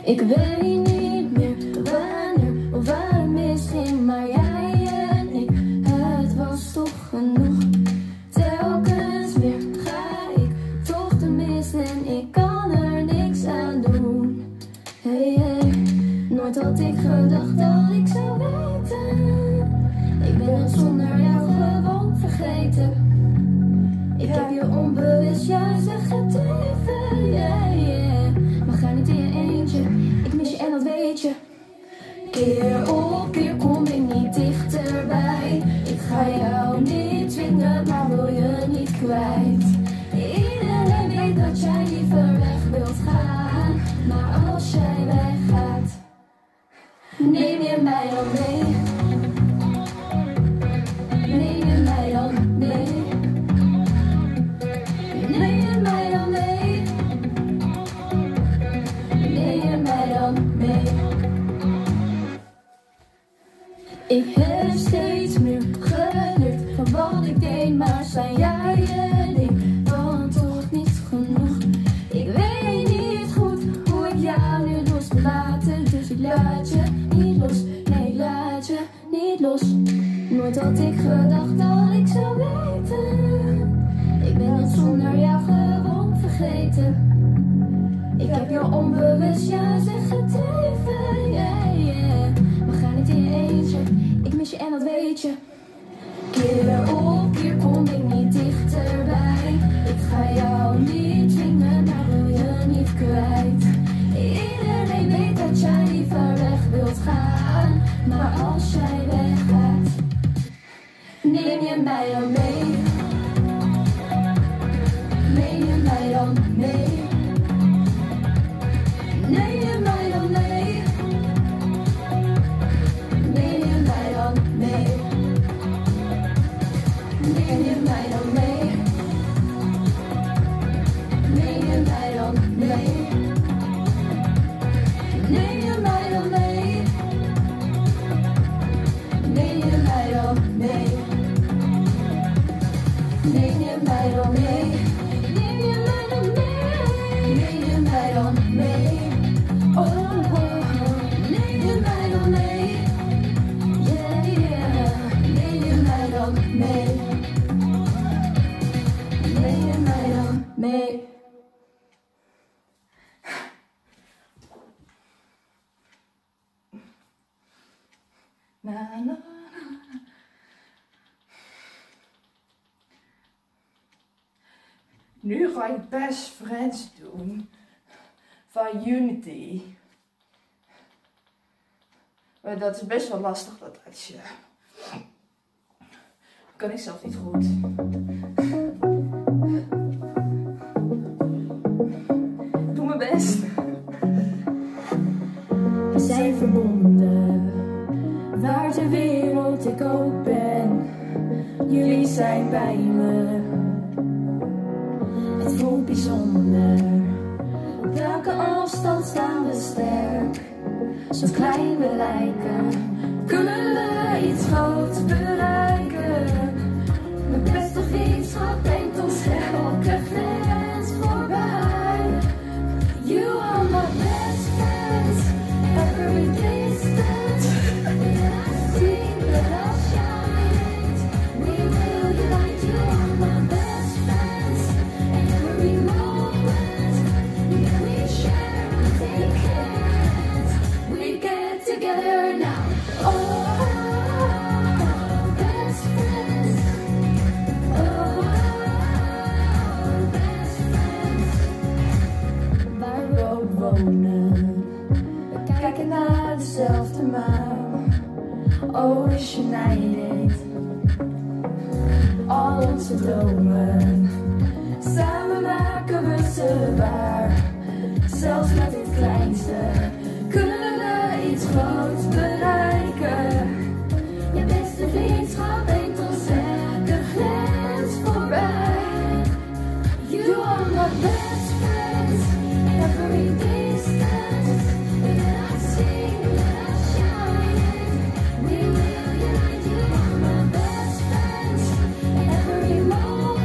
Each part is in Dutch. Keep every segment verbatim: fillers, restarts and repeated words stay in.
Ik weet niet meer wanneer of waar het misging, maar jij en ik, het was toch genoeg. Telkens weer ga ik toch de mis en ik kan er niks aan doen. Hey, hey, nooit had ik gedacht dat ik zou weten. Ik ben het zonder jou gewoon vergeten. Ik heb je onbewust juist weggedreven, yeah, yeah. Maar ga niet in je eentje, ik mis je en dat weet je. Keer op keer kom ik niet dichterbij. Ik ga jou niet dwingen, maar wil je niet kwijt. Iedereen weet dat jij liever weg wilt gaan, maar als jij weggaat, neem je mij dan mee. Neem je mij dan mee. Neem je mij dan mee. Neem je mij dan mee. Ik heb steeds meer geleerd van wat ik deed, maar zijn jij en ik dan toch niet genoeg. Ik weet niet goed hoe ik jou nu los moet laten, dus ik laat je niet los. Nee, ik laat je niet los. Nooit had ik gedacht dat ik zou weten. Ik ben het zonder jou gewoon vergeten. Ik heb je onbewust juist weggedreven, yeah, yeah. Maar ga niet in je eentje, ik mis je en dat weet je. Keer op keer kom ik niet dichterbij. Ik ga jou niet dwingen, maar wil je niet kwijt. Iedereen weet dat jij liever weg wilt gaan, maar als jij weggaat, neem je mij dan mee. Neem je mij dan mee. Neem je mij dan mee. Neem je mij dan mee. Neem je mij dan mee. Neem je mij dan mee. Neem je mij dan mee. Neem je mij dan mee. Neem je mij dan mee. Neem je mij dan mee. Neem je mij dan mee. Oh, oh, oh. Neem je mij dan mee. Yeah, yeah. Neem je mij dan mee. Neem je mij dan mee. Na, na, na. Nu ga ik Best Friends doen van Unity. Maar dat is best wel lastig, dat liedje. Kan ik zelf niet goed. Doe mijn best. We zijn verbonden, waar ter wereld ik ook ben. Jullie zijn bij me. Het voelt bijzonder. Op welke afstand staan we sterk? Zo klein we lijken, kunnen we iets groots bereiken. Mijn beste vriendschap brengt ons elke grens voorbij. You are my best friends, every distance. I see that I'll shine. We will unite, you are my best friends. Every moment, let me share, take hands. We get together now. Oh, best friends. Oh, best friends. Waar we ook wonen, we kijken naar dezelfde maan. Ocean United. Al onze dromen, samen maken we ze waar. Zelfs met het kleinste kunnen we iets groots bereiken. Je beste vriendschap brengt ons elke grens voorbij. You are my best friends, every distance. I see that I shine. We will unite, you are my best friends. Every moment.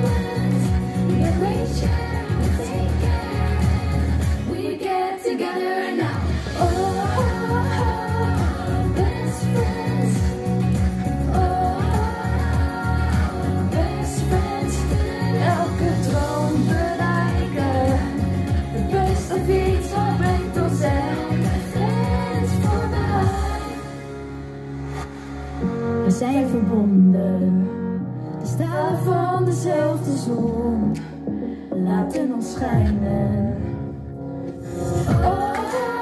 zijn verbonden. De stralen van dezelfde zon laten ons schijnen. Oh, oh,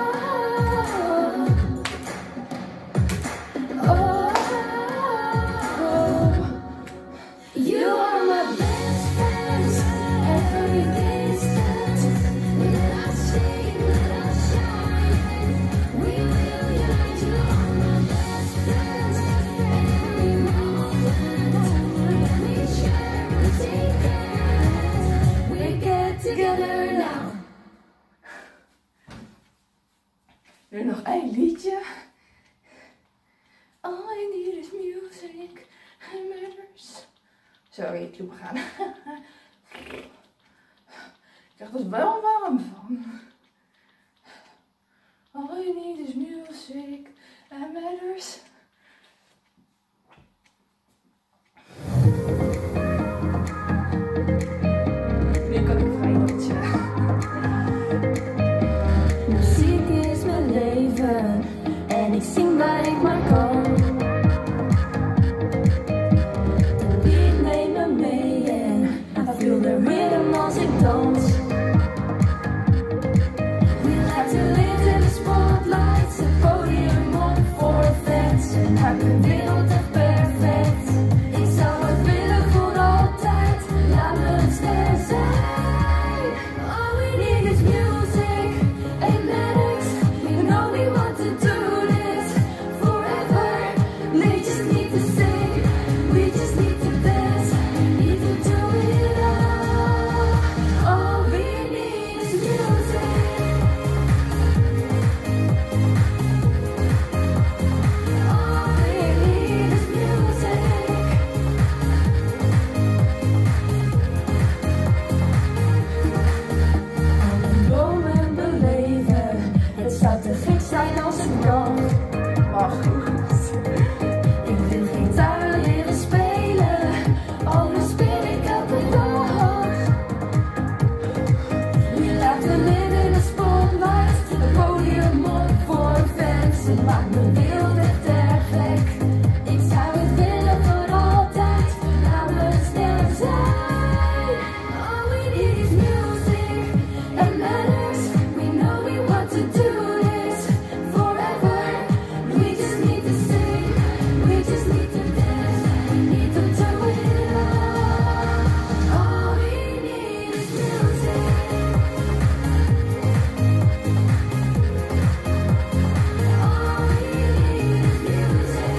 oh, oh. You are my best friends, every distance. Let us sing, let us shine. We will unite. You are my best friends, every moment. We share, we take care. We get together now. Nu nog één liedje. All I need is music and matters. Sorry, ik loop gaan. Ik krijg er wel warm van. All I need is music and matters. Nu kan ik vrij liedje. Muziek is mijn leven en ik zing waar ik maar kan. De beat neemt me mee en I feel the rhythm als ik dans. We like to live in the spotlights, het podium op voor fans. En maakt de wereld echt perfect. Ik zou het willen voor altijd, laat me een ster zijn. All we need is music, it matters. We know we want to do this forever. We just need to sing, we just need to dance, need to do it all. All we need is music. All we need is music. Alle dromen beleven, het zou te gek zijn als het kan. Maar goed. Ik wil gitaar leren spelen, al speel ik elke dag. We like to live in the spotlight, het podium op voor fans. Het maakt mijn wereld echt erg gek. Ik zou het willen voor altijd, laat me een ster zijn. All we need is music, it matters. We know we want to do this forever. We just need to sing, we just need to dance, need to do it all. All we need is music. All we need is music.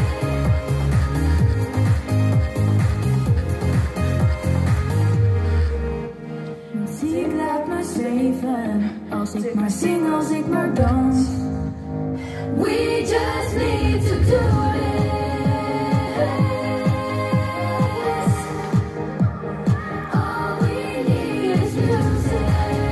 Muziek laat me zweven, als ik maar zing, als ik maar dans. We just need to do this. All we need is music.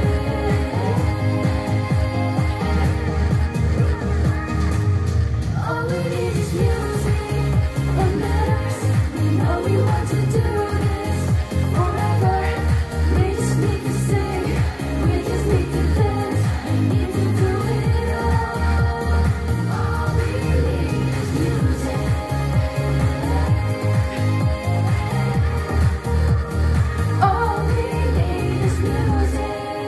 All we need is music. It matters. We know we want to do this forever. We just need to sing. We just need to dance. Need to do it all. All we need is music. All we need is music.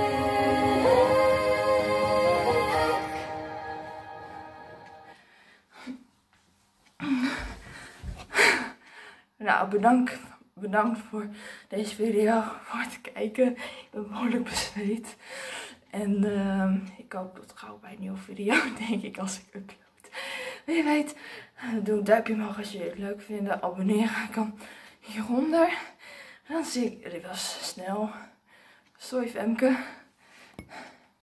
Nou, bedankt, bedankt voor deze video, voor het kijken. Ik ben behoorlijk bezweet. En uh, ik hoop tot gauw bij een nieuwe video, denk ik, als ik upload. Wie weet, doe een duimpje omhoog als je het leuk vindt. Abonneren kan hieronder. En dan zie ik, dit was snel. Sorry Femke.